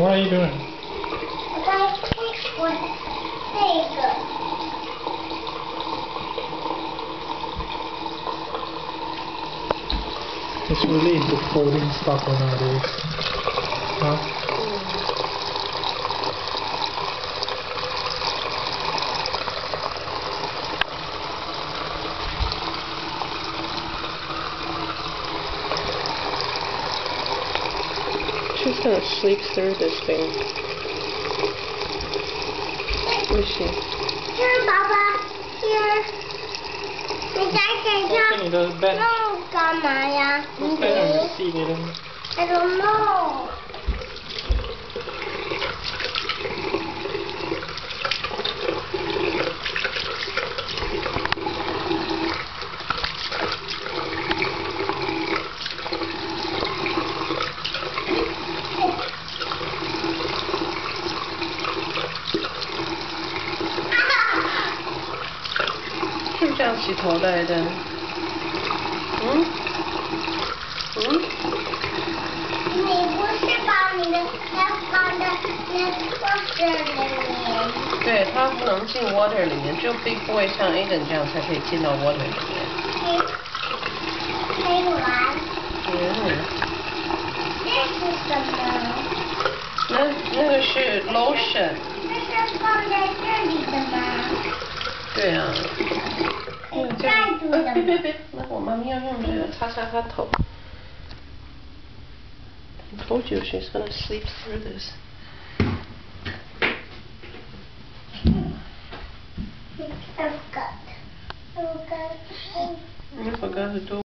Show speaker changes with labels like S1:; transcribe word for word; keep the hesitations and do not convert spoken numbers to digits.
S1: what are you doing?
S2: 我在我这个。
S1: It's really into folding stuff nowadays. Huh?
S3: She's gonna sleep through this thing. Where is she?
S2: Here, Papa. Here. 你在身上。
S1: 这你的 bed。
S2: 那干嘛呀？
S1: 我 bed on the seat, Aiden.
S2: I don't know.
S3: 是不是这样洗头的，Aiden？嗯？嗯？
S2: 你不是把你的要放在那 water 里面？
S3: 对，它不能进 water 里面，只有 big boy 像 Aiden 这样才可以进到 water 里面。
S2: 可以可以玩。
S3: 嗯。
S2: 这是什么？
S3: 那那个是 lotion。
S2: 这是放在这里的吗？
S3: 对啊。
S2: 可以盖住的吗？
S3: 别别别，那我妈咪要用这个擦擦她头。I told you she's gonna sleep through this.
S2: I forgot. I forgot.
S3: You forgot to do